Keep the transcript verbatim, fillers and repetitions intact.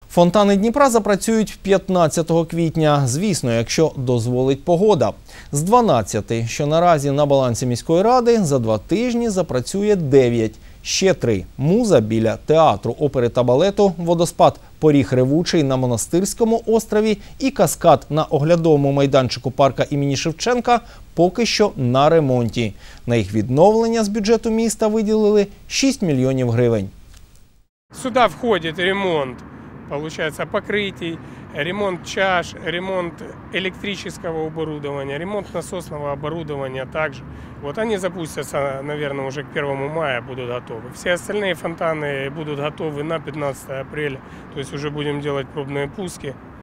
Фонтани Дніпра запрацюють п'ятнадцятого квітня, звісно, якщо дозволить погода. З дванадцяти, що наразі на балансі міської ради, за два тижні запрацює дев'ять. Ще три – Муза біля театру, опери та балету, водоспад Поріг Ревучий на Монастирському острові і каскад на оглядовому майданчику парка імені Шевченка поки що на ремонті. На їх відновлення з бюджету міста виділили шість мільйонів гривень. Сюда входит ремонт, получается, покрытий, ремонт чаш, ремонт электрического оборудования, ремонт насосного оборудования также. Вот они запустятся, наверное, уже к первому мая будут готовы. Все остальные фонтаны будут готовы на пятнадцатое апреля, то есть уже будем делать пробные пуски.